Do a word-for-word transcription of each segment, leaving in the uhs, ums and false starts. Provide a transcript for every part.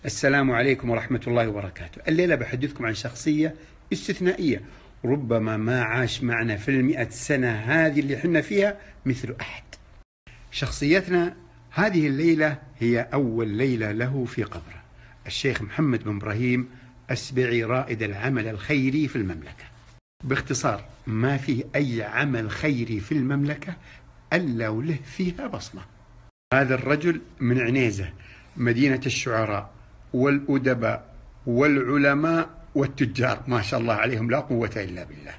السلام عليكم ورحمة الله وبركاته. الليلة بحدثكم عن شخصية استثنائية ربما ما عاش معنا في المئة سنة هذه اللي حنا فيها مثل أحد. شخصيتنا هذه الليلة هي أول ليلة له في قبره، الشيخ محمد بن إبراهيم السبيعي رائد العمل الخيري في المملكة. باختصار ما فيه أي عمل خيري في المملكة إلا وله فيها بصمة. هذا الرجل من عنيزة، مدينة الشعراء والأدباء والعلماء والتجار، ما شاء الله عليهم لا قوة إلا بالله.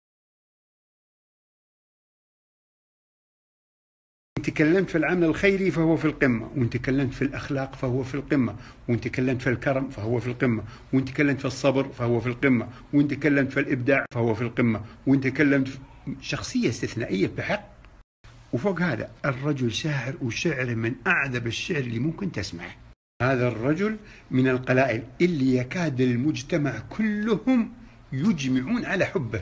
إن تكلمت في العمل الخيري فهو في القمة، وإن تكلمت في الأخلاق فهو في القمة، وإن تكلمت في الكرم فهو في القمة، وإن تكلمت في الصبر فهو في القمة، وإن تكلمت في الإبداع فهو في القمة، وإن تكلمت في شخصية استثنائية بحق. وفوق هذا الرجل شاعر، وشعر من أعذب الشعر اللي ممكن تسمعه. هذا الرجل من القلائل اللي يكاد المجتمع كلهم يجمعون على حبه.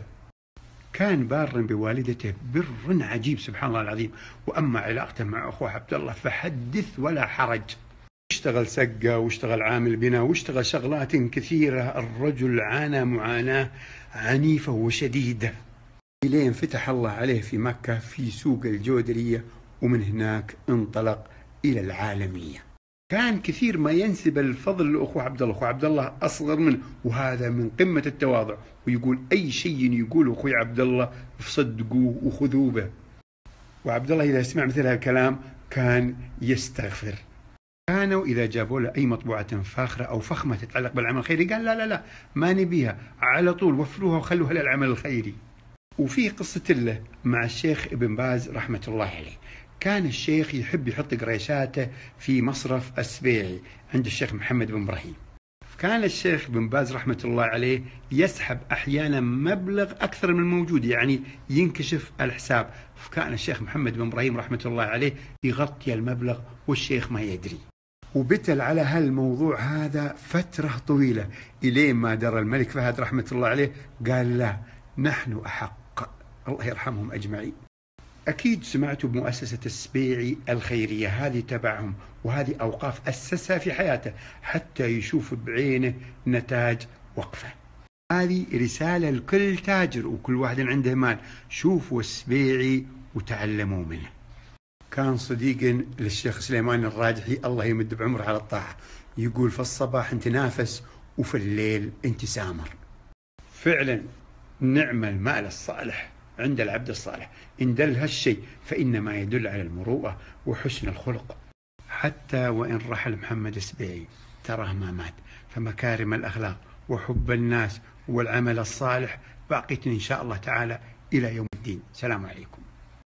كان بارا بوالدته بر عجيب سبحان الله العظيم. وأما علاقته مع أخوه عبد الله فحدث ولا حرج. اشتغل سقة واشتغل عامل بناء واشتغل شغلات كثيرة. الرجل عانى معاناة عنيفة وشديدة إلين فتح الله عليه في مكة في سوق الجودرية، ومن هناك انطلق إلى العالمية. كان كثير ما ينسب الفضل لأخوه عبد الله، أخوه عبد الله أصغر منه، وهذا من قمة التواضع، ويقول أي شيء يقوله أخوي عبد الله فصدقوه وخذوه به. وعبد الله إذا سمع مثل هالكلام كان يستغفر. كانوا إذا جابوا له أي مطبوعة فاخرة أو فخمة تتعلق بالعمل الخيري قال لا لا لا ما نبيها، على طول وفروها وخلوها للعمل الخيري. وفي قصة له مع الشيخ ابن باز رحمة الله عليه. كان الشيخ يحب يحط قريشاته في مصرف السبيعي عند الشيخ محمد بن إبراهيم. كان الشيخ بن باز رحمة الله عليه يسحب أحيانا مبلغ أكثر من الموجود، يعني ينكشف الحساب. فكان الشيخ محمد بن إبراهيم رحمة الله عليه يغطي المبلغ والشيخ ما يدري. وبتل على هالموضوع هذا فترة طويلة إلين ما درى الملك فهد رحمة الله عليه قال لا، نحن أحق، الله يرحمهم أجمعين. أكيد سمعتوا بمؤسسة السبيعي الخيرية، هذه تبعهم، وهذه أوقاف أسسها في حياته حتى يشوف بعينه نتاج وقفه. هذه رسالة لكل تاجر وكل واحد عنده مال، شوفوا السبيعي وتعلموا منه. كان صديق للشيخ سليمان الراجحي الله يمد بعمره على الطاعة، يقول في الصباح انت نافس وفي الليل انت سامر. فعلا نعم المال الصالح عند العبد الصالح، إن دل هالشيء فإنما يدل على المروءة وحسن الخلق. حتى وإن رحل محمد السبيعي تراه ما مات، فمكارم الأخلاق وحب الناس والعمل الصالح باقية إن شاء الله تعالى إلى يوم الدين. سلام عليكم.